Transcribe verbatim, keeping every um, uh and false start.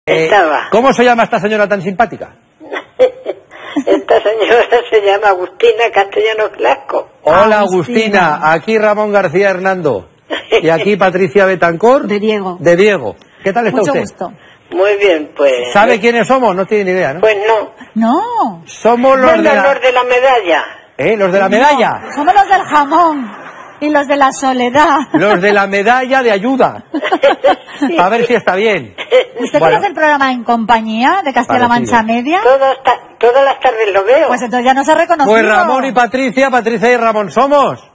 Eh, Estaba. ¿Cómo se llama esta señora tan simpática? Esta señora se llama Agustina Castellano Clasco. Hola, Agustina. Agustina. Aquí Ramón García Hernando. Y aquí Patricia Betancor. De Diego. De Diego. ¿Qué tal está Mucho usted? gusto. Muy bien, pues... ¿Sabe ¿no? quiénes somos? No tiene ni idea, ¿no? Pues no. No. Somos los, bueno, de, la... los de la medalla. ¿Eh? ¿Los de la medalla? No, somos los del jamón. Y los de la soledad. Los de la medalla de ayuda. Sí. A ver si está bien. ¿Usted bueno. conoce el programa En Compañía de Castilla-La Mancha Media? Todas, todas las tardes lo veo. Pues entonces ya no se ha reconocido. Pues Ramón y Patricia, Patricia y Ramón somos.